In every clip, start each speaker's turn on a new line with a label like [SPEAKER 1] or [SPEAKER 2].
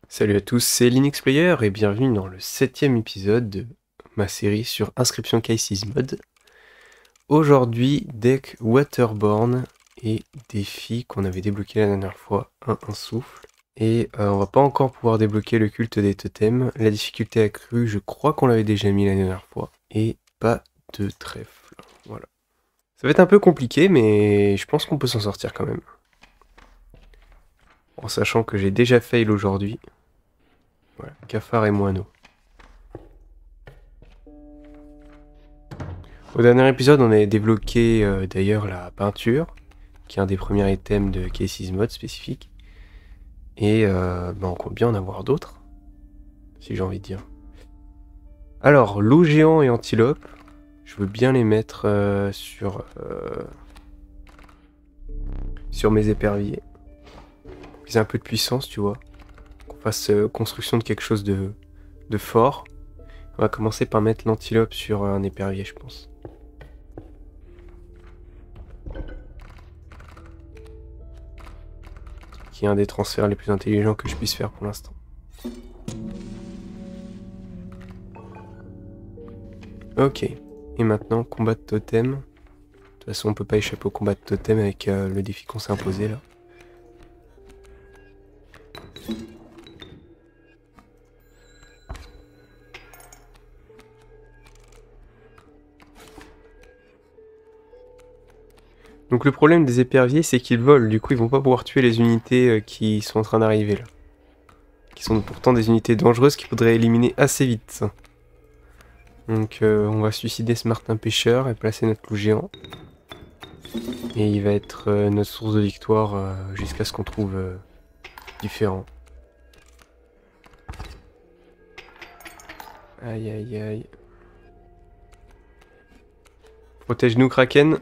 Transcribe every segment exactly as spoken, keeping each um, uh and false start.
[SPEAKER 1] Salut à tous, c'est LinuxPlayer et bienvenue dans le septième épisode de ma série sur Inscription Cases Mod. Aujourd'hui, deck Waterborne et défi qu'on avait débloqué la dernière fois, un, un souffle. Et euh, on va pas encore pouvoir débloquer le culte des totems. La difficulté accrue, je crois qu'on l'avait déjà mis la dernière fois. Et pas de trèfle, voilà. Ça va être un peu compliqué, mais je pense qu'on peut s'en sortir quand même. En sachant que j'ai déjà fail aujourd'hui. Voilà, cafard et moineau. Au dernier épisode, on avait débloqué euh, d'ailleurs la peinture, qui est un des premiers items de Cases Mod spécifique. Et euh, bah, on compte bien en avoir d'autres, si j'ai envie de dire. Alors, loup géant et antilope, je veux bien les mettre euh, sur, euh, sur mes éperviers. Pour qu'ils aient un peu de puissance, tu vois. Qu'on fasse euh, construction de quelque chose de, de fort. On va commencer par mettre l'antilope sur un épervier, je pense. Qui est un des transferts les plus intelligents que je puisse faire pour l'instant. Ok, et maintenant combat de totem. De toute façon on peut pas échapper au combat de totem avec euh, le défi qu'on s'est imposé là. Donc le problème des éperviers c'est qu'ils volent, du coup ils vont pas pouvoir tuer les unités euh, qui sont en train d'arriver là. Qui sont pourtant des unités dangereuses qu'il faudrait éliminer assez vite. Donc euh, on va suicider ce martin pêcheur et placer notre loup géant. Et il va être euh, notre source de victoire euh, jusqu'à ce qu'on trouve euh, différent. Aïe aïe aïe. Protège-nous Kraken.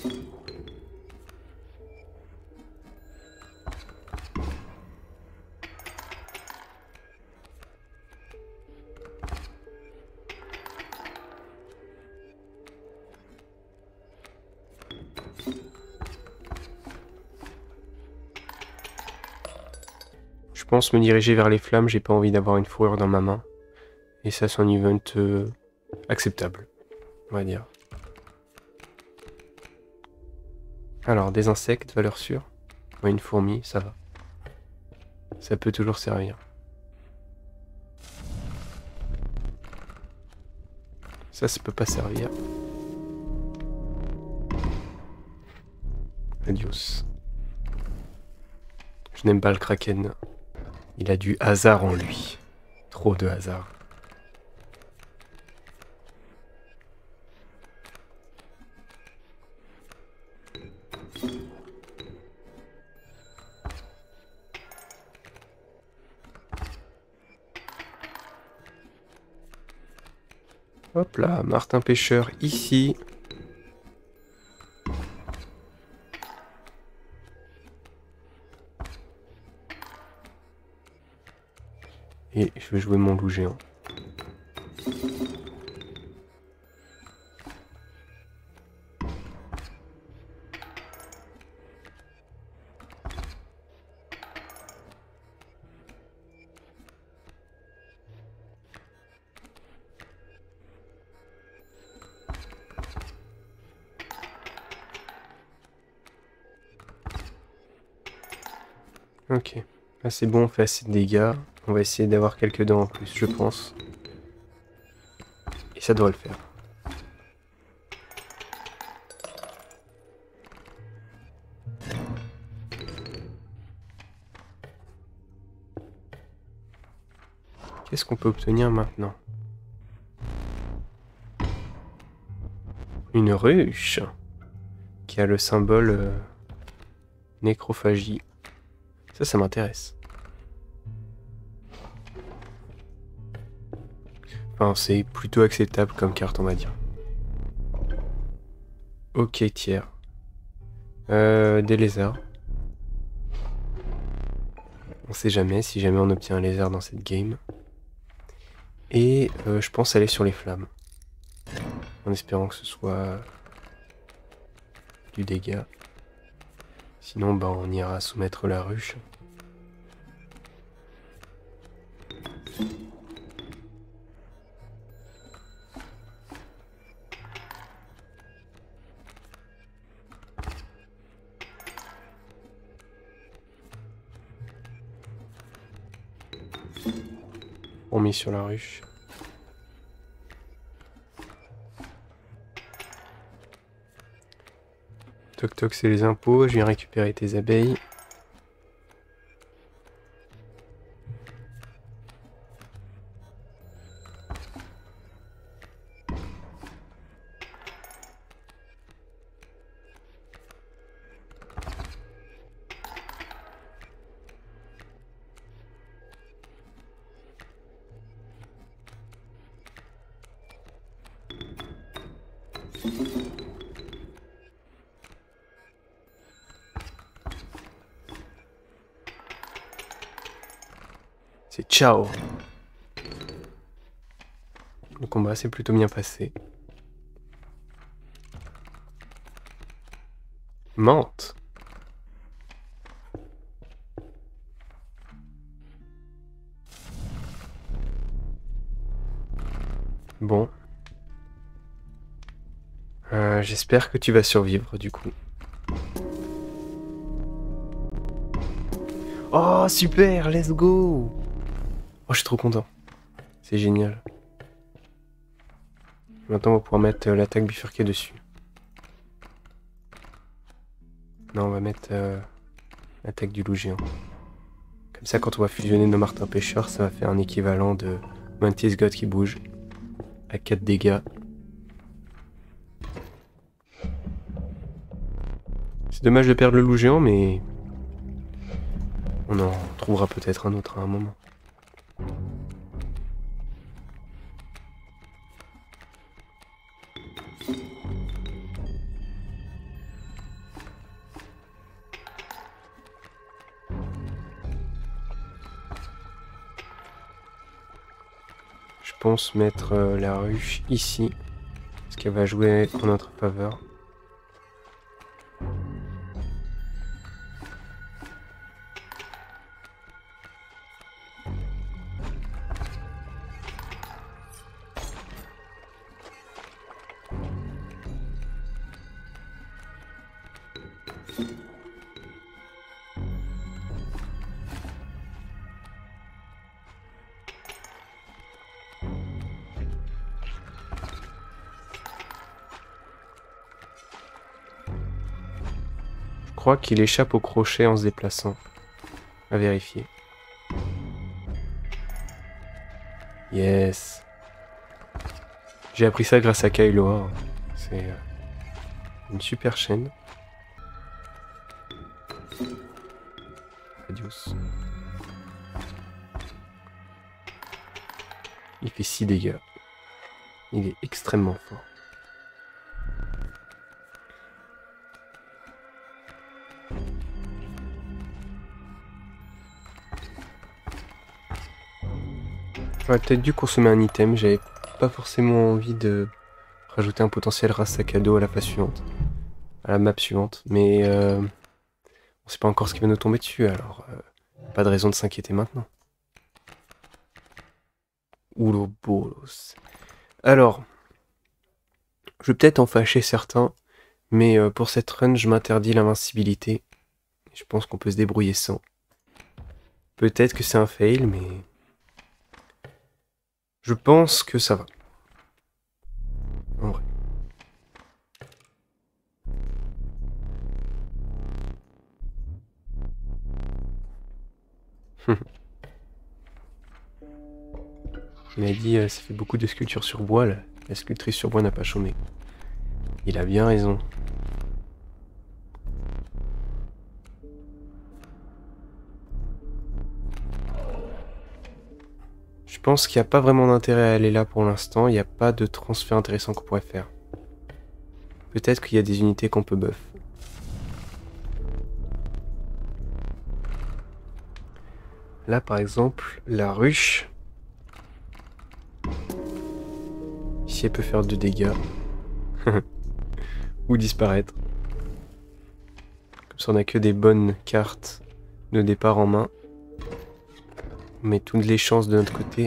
[SPEAKER 1] Je pense me diriger vers les flammes, j'ai pas envie d'avoir une fourrure dans ma main. Et ça c'est un event euh, acceptable, on va dire. Alors, des insectes, valeur sûre. Ouais, une fourmi, ça va. Ça peut toujours servir. Ça, ça peut pas servir. Adios. Je n'aime pas le kraken. Il a du hasard en lui. Trop de hasard. Hop là, Martin pêcheur ici. Et je vais jouer mon loup géant. Ok. Là c'est bon, on fait assez de dégâts. On va essayer d'avoir quelques dents en plus, je pense. Et ça devrait le faire. Qu'est-ce qu'on peut obtenir maintenant? Une ruche qui a le symbole euh, nécrophagie. Ça, ça m'intéresse. Enfin, c'est plutôt acceptable comme carte, on va dire. Ok, tiers. Euh, des lézards. On sait jamais, si jamais on obtient un lézard dans cette game. Et euh, je pense aller sur les flammes. En espérant que ce soit du dégât. Sinon, bah, on ira soumettre la ruche. promis sur la ruche. Toc toc, c'est les impôts. Je viens récupérer tes abeilles. C'est ciao. Le combat s'est plutôt bien passé. Menthe. Bon. Euh, j'espère que tu vas survivre du coup. Oh super, let's go. Oh je suis trop content. C'est génial. Maintenant on va pouvoir mettre euh, l'attaque bifurquée dessus. Non on va mettre euh, l'attaque du loup géant. Comme ça quand on va fusionner nos martins pêcheurs, ça va faire un équivalent de Mantis God qui bouge. À quatre dégâts. C'est dommage de perdre le loup géant, mais on en trouvera peut-être un autre à un moment. Je pense mettre euh, la ruche ici, parce qu'elle va jouer en notre faveur. Je crois qu'il échappe au crochet en se déplaçant. À vérifier. Yes. J'ai appris ça grâce à Kailoa. C'est euh, une super chaîne. Adios. Il fait six dégâts. Il est extrêmement fort. J'aurais peut-être dû consommer un item, j'avais pas forcément envie de rajouter un potentiel race sac à dos à la phase suivante, à la map suivante, mais euh, on sait pas encore ce qui va nous tomber dessus, alors euh, pas de raison de s'inquiéter maintenant. Oulo bolos. Alors, je vais peut-être en fâcher certains, mais euh, pour cette run, je m'interdis l'invincibilité. Je pense qu'on peut se débrouiller sans. Peut-être que c'est un fail, mais je pense que ça va. En vrai. Il m'a dit euh, ça fait beaucoup de sculptures sur bois, là. La sculptrice sur bois n'a pas chômé. Il a bien raison. Je pense qu'il n'y a pas vraiment d'intérêt à aller là pour l'instant, il n'y a pas de transfert intéressant qu'on pourrait faire. Peut-être qu'il y a des unités qu'on peut buff. Là par exemple, la ruche. Ici elle peut faire deux dégâts. Ou disparaître. Comme ça on n'a que des bonnes cartes de départ en main. On met toutes les chances de notre côté.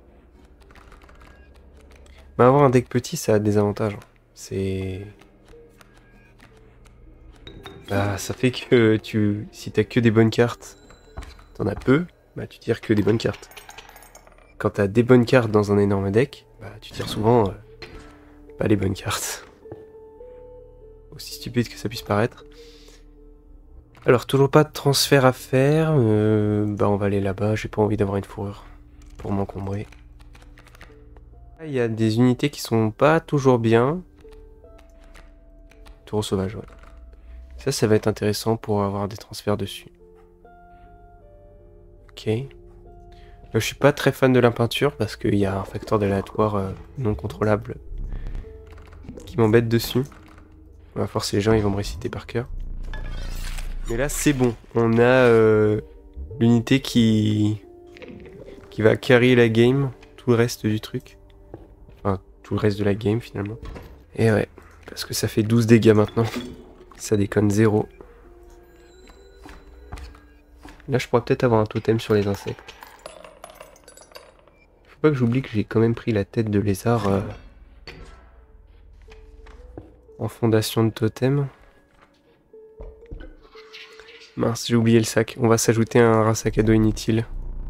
[SPEAKER 1] Mais avoir un deck petit, ça a des avantages. C'est... Bah, ça fait que tu, si t'as que des bonnes cartes, t'en as peu, bah tu tires que des bonnes cartes. quand t'as des bonnes cartes dans un énorme deck, bah, tu tires souvent euh, pas les bonnes cartes. Aussi stupide que ça puisse paraître. Alors, toujours pas de transfert à faire. Euh, bah, on va aller là-bas. J'ai pas envie d'avoir une fourrure pour m'encombrer. Il y a des unités qui sont pas toujours bien. Taureau sauvage, ouais. Ça, ça va être intéressant pour avoir des transferts dessus. Ok. Là, je suis pas très fan de la peinture parce qu'il y a un facteur d'aléatoire euh, non contrôlable qui m'embête dessus. On va forcer les gens, ils vont me réciter par cœur. Mais là, c'est bon. On a euh, l'unité qui... qui va carry la game, tout le reste du truc. Enfin, tout le reste de la game, finalement. Et ouais, parce que ça fait douze dégâts maintenant. Ça déconne zéro. Là, je pourrais peut-être avoir un totem sur les insectes. Faut pas que j'oublie que j'ai quand même pris la tête de lézard euh, en fondation de totem. Mince, j'ai oublié le sac. On va s'ajouter un sac à dos inutile.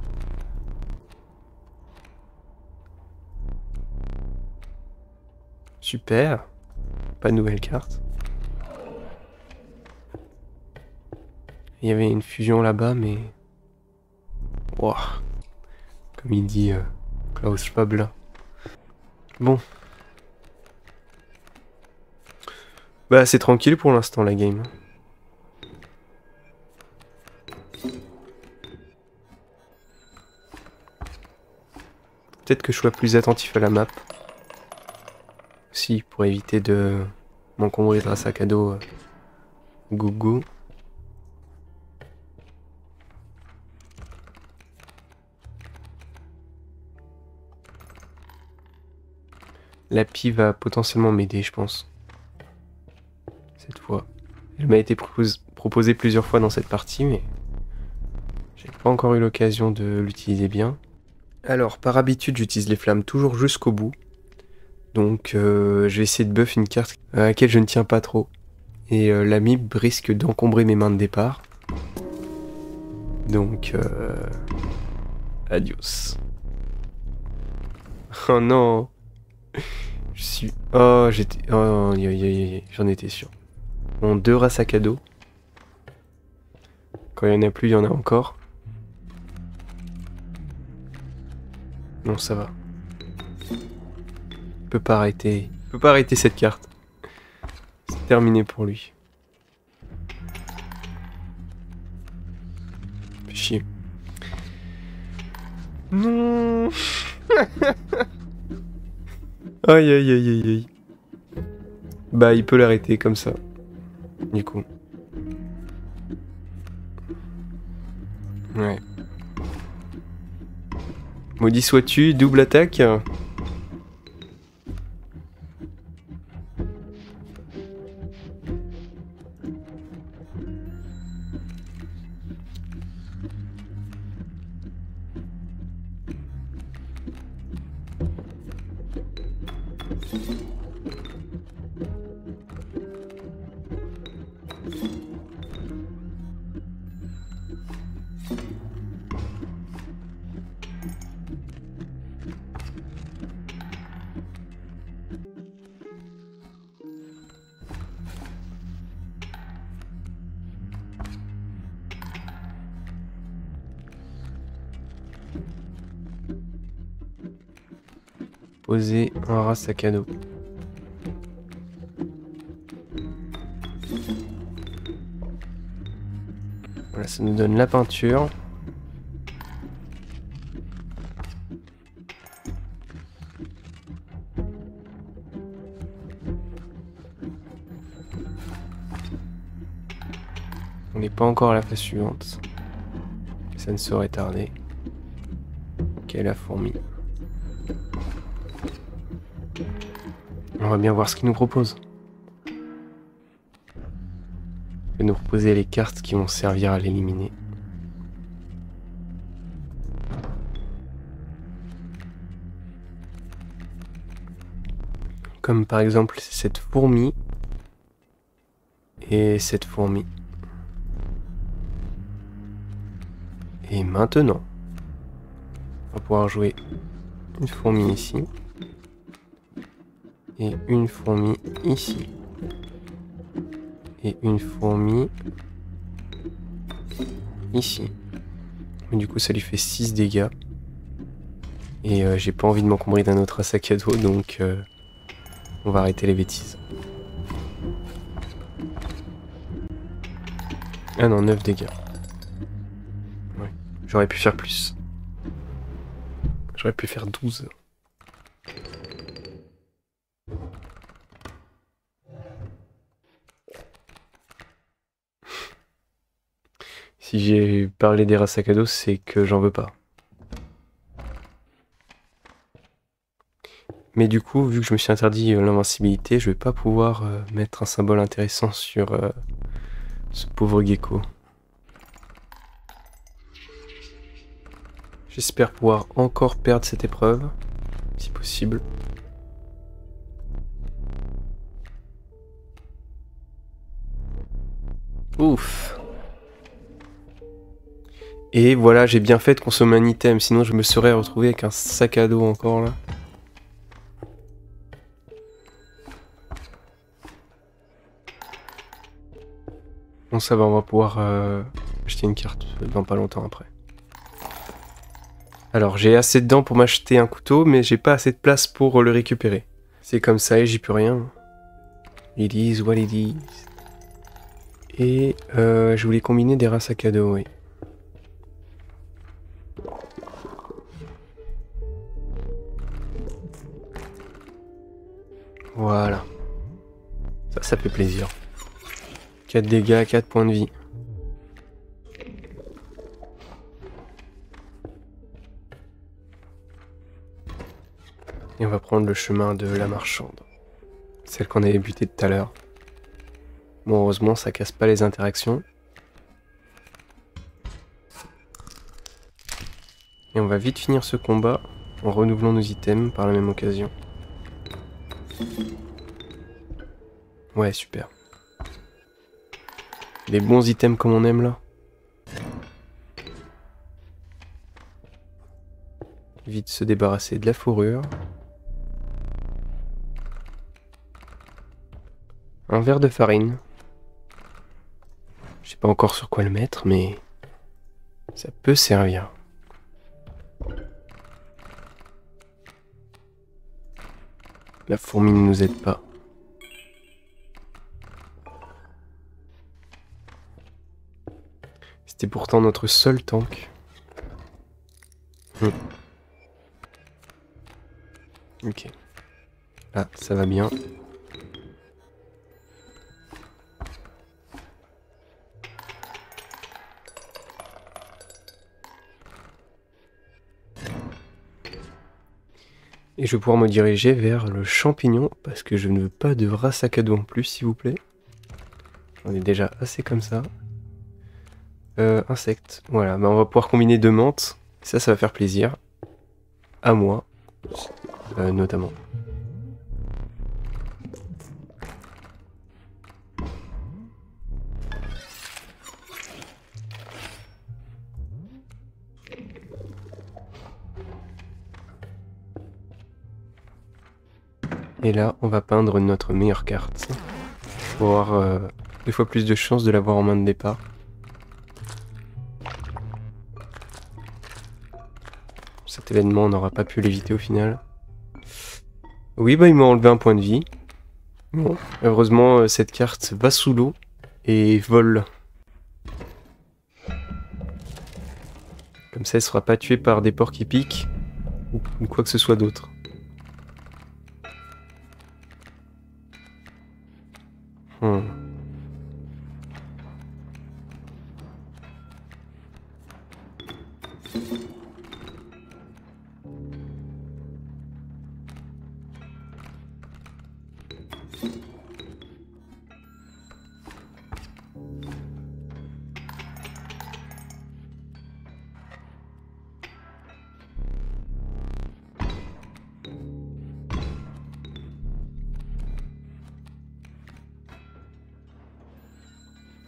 [SPEAKER 1] Super. Pas de nouvelle carte. Il y avait une fusion là-bas, mais... Wow. Comme il dit euh, Klaus Schwab là. Bon. Bah c'est tranquille pour l'instant la game. Peut-être que je sois plus attentif à la map. Aussi, pour éviter de m'encombrer d'un sac à dos euh, gougou. La pie va potentiellement m'aider, je pense. Cette fois. Elle m'a été propose proposée plusieurs fois dans cette partie, mais j'ai pas encore eu l'occasion de l'utiliser bien. Alors, par habitude, j'utilise les flammes toujours jusqu'au bout. Donc, euh, je vais essayer de buff une carte à laquelle je ne tiens pas trop. Et euh, l'amib risque d'encombrer mes mains de départ. Donc, euh... adios. Oh non. Je suis... Oh, j'étais... Oh, j'en étais sûr. Bon, deux rats sac à dos. Quand il y en a plus, il y en a encore. Non, ça va. Il peut pas arrêter. Il peut pas arrêter cette carte. C'est terminé pour lui. Fait chier. Non. Aïe aïe aïe aïe aïe. Bah il peut l'arrêter comme ça. Du coup. Ouais. Maudit sois-tu, double attaque. Poser un rat sac à dos. Voilà, ça nous donne la peinture. On n'est pas encore à la phase suivante. Ça ne saurait tarder. Ok, la fourmi. On va bien voir ce qu'il nous propose. Il va nous proposer les cartes qui vont servir à l'éliminer. Comme par exemple cette fourmi et cette fourmi. Et maintenant, On va pouvoir jouer une fourmi ici. Et une fourmi ici. Et une fourmi ici. Mais du coup ça lui fait six dégâts. Et euh, j'ai pas envie de m'encombrer d'un autre sac à dos, donc euh, on va arrêter les bêtises. Ah non, neuf dégâts. Ouais. J'aurais pu faire plus. J'aurais pu faire douze. Si j'ai parlé des rats sac à dos, c'est que j'en veux pas. Mais du coup, vu que je me suis interdit l'invincibilité, je vais pas pouvoir euh, mettre un symbole intéressant sur euh, ce pauvre gecko. J'espère pouvoir encore perdre cette épreuve, si possible. Ouf. Et voilà, j'ai bien fait de consommer un item, sinon je me serais retrouvé avec un sac à dos encore là. Bon ça va, on va pouvoir euh, acheter une carte dans pas longtemps après. Alors j'ai assez de dents pour m'acheter un couteau, mais j'ai pas assez de place pour le récupérer. C'est comme ça et j'y peux rien. It is what it is. Et euh, je voulais combiner des rats sac à dos, oui. Voilà. Ça, ça fait plaisir. quatre dégâts, quatre points de vie. Et on va prendre le chemin de la marchande. Celle qu'on avait butée tout à l'heure. Bon, heureusement, ça casse pas les interactions. Et on va vite finir ce combat en renouvelant nos items par la même occasion. Ouais, super. Des bons items comme on aime là. Vite se débarrasser de la fourrure. Un verre de farine. Je sais pas encore sur quoi le mettre, mais ça peut servir. La fourmi ne nous aide pas. C'était pourtant notre seul tank. Hmm. Ok. Ah, ça va bien. Et je vais pouvoir me diriger vers le champignon, parce que je ne veux pas de rat sac à dos en plus, s'il vous plaît. J'en ai déjà assez comme ça. Euh, insectes. Voilà, bah on va pouvoir combiner deux menthes. Ça, ça va faire plaisir. À moi, euh, notamment. Et là, on va peindre notre meilleure carte. Pour avoir euh, deux fois plus de chances de l'avoir en main de départ. Cet événement, on n'aura pas pu l'éviter au final. Oui, bah il m'a enlevé un point de vie. Bon, heureusement, cette carte va sous l'eau et vole. Comme ça, elle ne sera pas tuée par des porcs qui piquent ou quoi que ce soit d'autre. Hmm.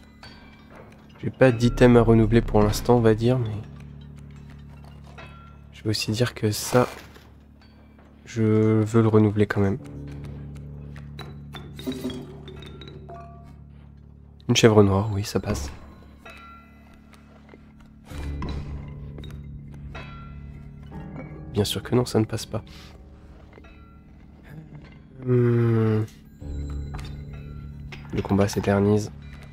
[SPEAKER 1] J'ai pas d'item à renouveler pour l'instant, on va dire, mais Je vais aussi dire que ça, je veux le renouveler quand même. Une chèvre noire, oui, ça passe. Bien sûr que non, ça ne passe pas. Hmm. Le combat s'éternise.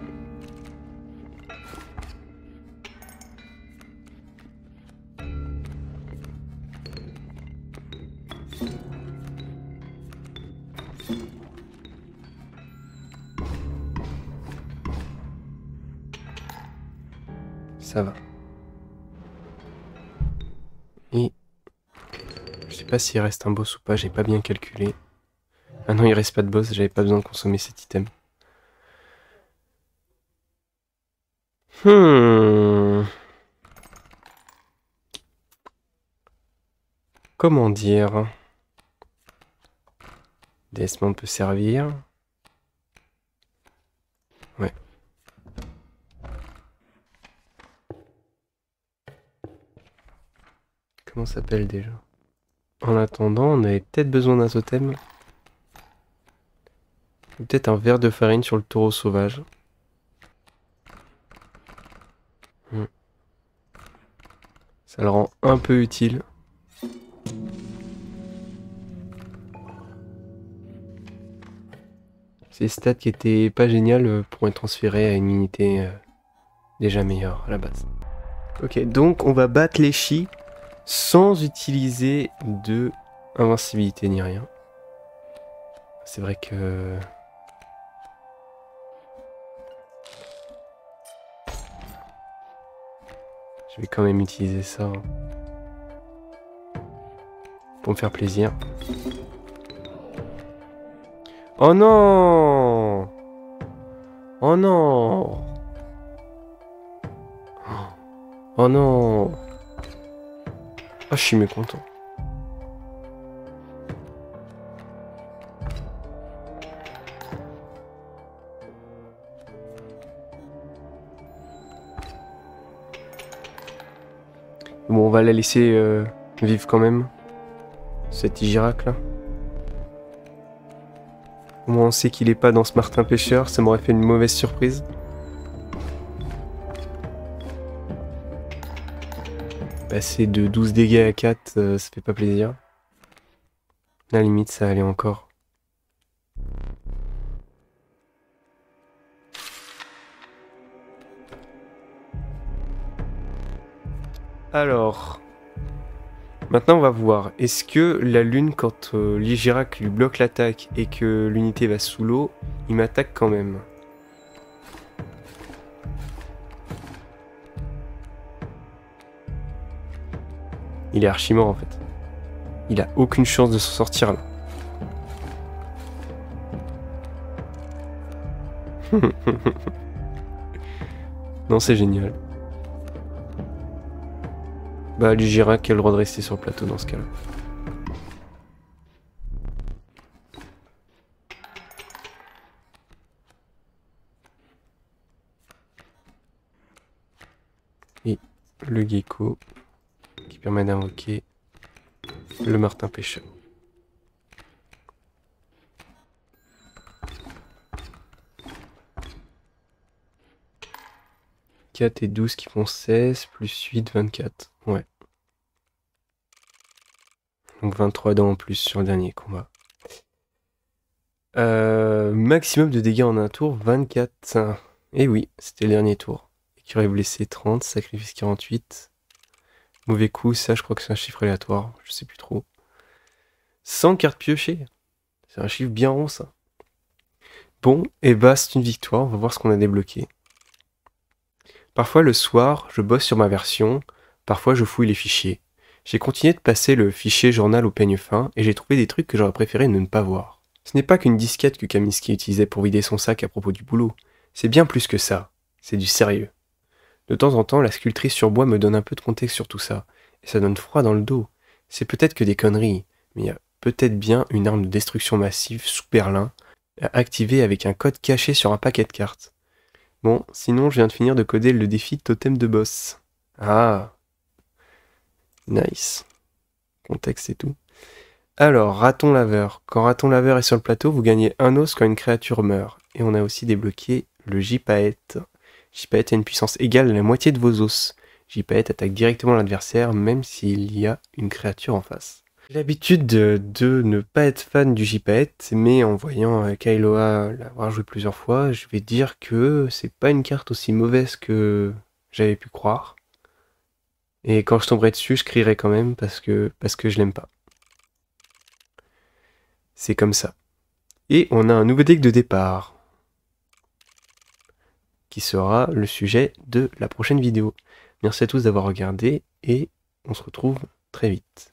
[SPEAKER 1] Ça va. Et je sais pas s'il reste un boss ou pas, j'ai pas bien calculé. Ah non, il reste pas de boss, j'avais pas besoin de consommer cet item. Hmm. Comment dire? Desmond peut servir. Ouais. Comment ça s'appelle déjà? En attendant, on avait peut-être besoin d'un totem. Peut-être un verre de farine sur le taureau sauvage. Hmm. Ça le rend un peu utile. Ces stats qui étaient pas géniales pourraient être transférés à une unité euh, déjà meilleure à la base. Ok, donc on va battre les Chi sans utiliser de invincibilité ni rien. C'est vrai que... Je vais quand même utiliser ça hein, pour me faire plaisir. Oh non! Oh non! Oh non! Ah, je suis mécontent. Bon, on va la laisser euh, vivre quand même. Cette Igirac là. Au moins on sait qu'il est pas dans ce Martin Pêcheur, ça m'aurait fait une mauvaise surprise. Passer de douze dégâts à quatre, euh, ça fait pas plaisir. À la limite, ça allait encore. Alors, maintenant on va voir. Est-ce que la lune, quand euh, l'Igirac lui bloque l'attaque et que l'unité va sous l'eau, il m'attaque quand même? Il est archi mort en fait. Il a aucune chance de s'en sortir là. Non, c'est génial. Bah, l'Igirac a le droit de rester sur le plateau dans ce cas-là. Et le gecko qui permet d'invoquer le Martin Pêcheur. quatre et douze qui font seize, plus huit, vingt-quatre. Ouais. Donc vingt-trois dents en plus sur le dernier combat. Euh, maximum de dégâts en un tour, vingt-quatre. Et oui, c'était le dernier tour. Écureuil blessé, trente, sacrifice quarante-huit. Mauvais coup, ça je crois que c'est un chiffre aléatoire, je sais plus trop. cent cartes piochées. C'est un chiffre bien rond ça. Bon, et bah c'est une victoire, on va voir ce qu'on a débloqué. Parfois le soir, je bosse sur ma version, parfois je fouille les fichiers. J'ai continué de passer le fichier journal au peigne fin et j'ai trouvé des trucs que j'aurais préféré ne pas voir. Ce n'est pas qu'une disquette que Kaminsky utilisait pour vider son sac à propos du boulot. C'est bien plus que ça. C'est du sérieux. De temps en temps, la sculptrice sur bois me donne un peu de contexte sur tout ça. Et ça donne froid dans le dos. C'est peut-être que des conneries, mais il y a peut-être bien une arme de destruction massive sous Berlin à activer avec un code caché sur un paquet de cartes. Bon, sinon je viens de finir de coder le défi totem de boss. Ah. Nice. contexte et tout. Alors, raton laveur. Quand raton laveur est sur le plateau, vous gagnez un os quand une créature meurt. Et on a aussi débloqué le J-Paet. J-Paet a une puissance égale à la moitié de vos os. J-Paet attaque directement l'adversaire, même s'il y a une créature en face. J'ai l'habitude de, de ne pas être fan du J-Paet, mais en voyant euh, Kailoa l'avoir joué plusieurs fois, je vais dire que c'est pas une carte aussi mauvaise que j'avais pu croire. Et quand je tomberai dessus, je crierai quand même parce que, parce que je l'aime pas. C'est comme ça. Et on a un nouveau deck de départ, qui sera le sujet de la prochaine vidéo. Merci à tous d'avoir regardé, et on se retrouve très vite.